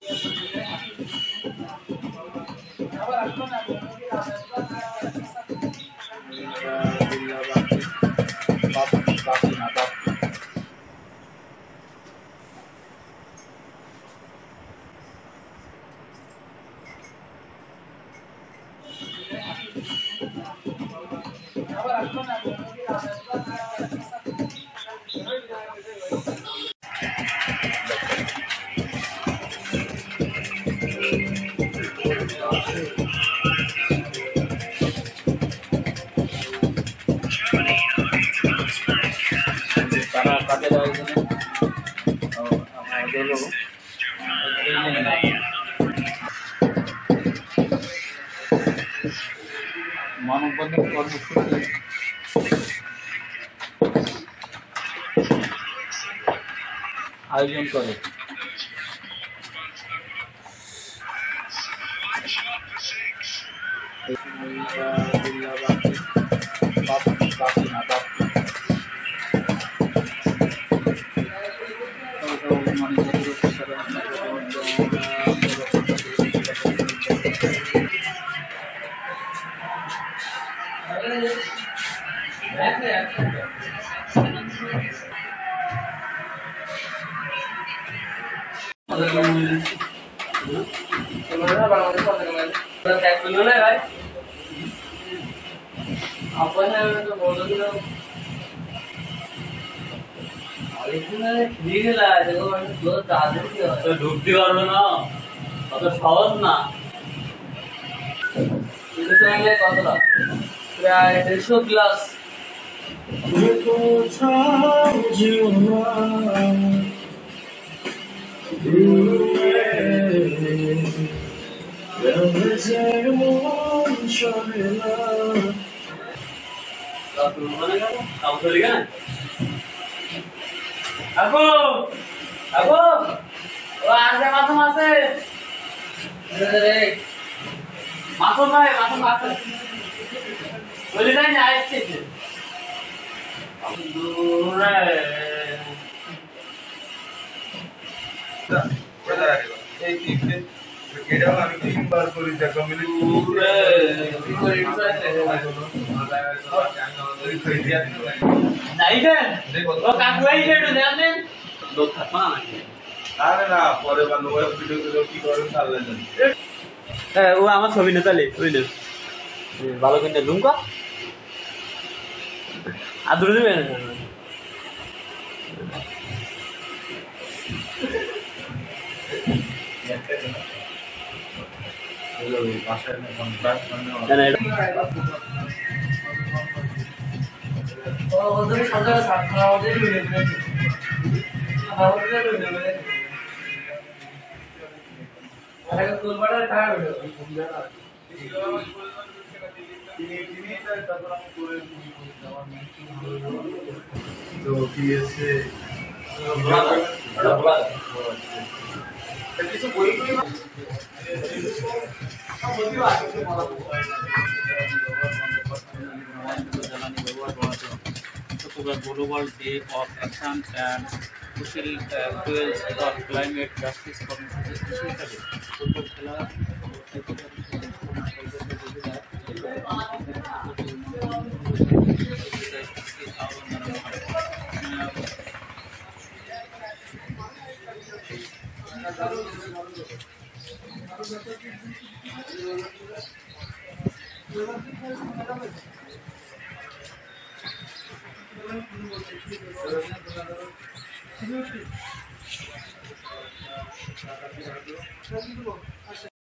তারা কাজে মানববন্ধন কর্মসূচি আয়োজন করে। ঢুকতে পারবে না, অত সহজ না। কতটা প্রায় 150 গ্লাস। মাথা ভাই মাথা মাথা বলে যাই না আসছে আমি তিনবার করি ও আমার ছবি না তাহলে বুঝলি ভালো কিনতে লুমকা আর দূরে দেবে Global Day of Action and Social Fuels for Climate Justice কর্মসূচি